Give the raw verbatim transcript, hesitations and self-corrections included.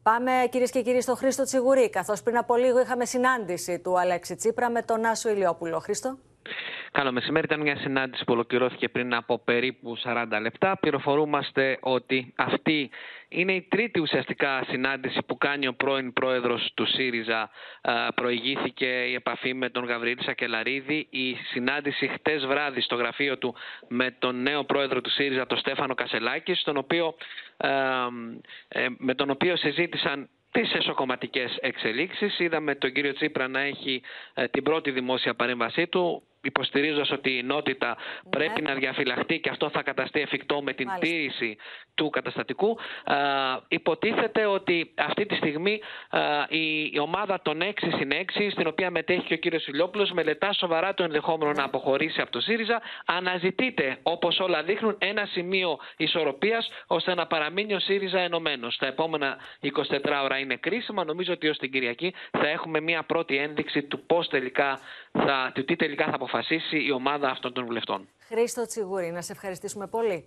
Πάμε, κυρίες και κύριοι, στο Χρήστο Τσιγουρή, καθώς πριν από λίγο είχαμε συνάντηση του Αλέξη Τσίπρα με τον Άσο Ηλιόπουλο. Χρήστο. Καλό μεσημέρι. Ήταν μια συνάντηση που ολοκληρώθηκε πριν από περίπου σαράντα λεπτά. Πληροφορούμαστε ότι αυτή είναι η τρίτη ουσιαστικά συνάντηση που κάνει ο πρώην πρόεδρος του ΣΥΡΙΖΑ. Προηγήθηκε η επαφή με τον Γαβριήλ Σακελαρίδη. Η συνάντηση χτες βράδυ στο γραφείο του με τον νέο πρόεδρο του ΣΥΡΙΖΑ, τον Στέφανο Κασελάκη, στον οποίο, με τον οποίο συζήτησαν τις εσωκομματικές εξελίξεις. Είδαμε τον κύριο Τσίπρα να έχει την πρώτη δημόσια παρέμβασή του, υποστηρίζοντας ότι η ενότητα ναι. πρέπει να διαφυλαχτεί και αυτό θα καταστεί εφικτό με την Μάλιστα. τήρηση του καταστατικού. Α, υποτίθεται ότι αυτή τη στιγμή α, η, η ομάδα των έξι συν έξι, στην οποία μετέχει και ο κύριος Ηλιόπουλος, μελετά σοβαρά το ενδεχόμενο ναι. να αποχωρήσει από το ΣΥΡΙΖΑ. Αναζητείται, όπως όλα δείχνουν, ένα σημείο ισορροπίας ώστε να παραμείνει ο ΣΥΡΙΖΑ ενωμένος. Τα επόμενα εικοσιτέσσερις ώρα είναι κρίσιμα. Νομίζω ότι ως την Κυριακή θα έχουμε μια πρώτη ένδειξη του πώς τελικά θα, του τι τελικά θα αποφασίσει η ομάδα αυτών των βουλευτών. Χρήστο Τσιγουρή, να σε ευχαριστήσουμε πολύ.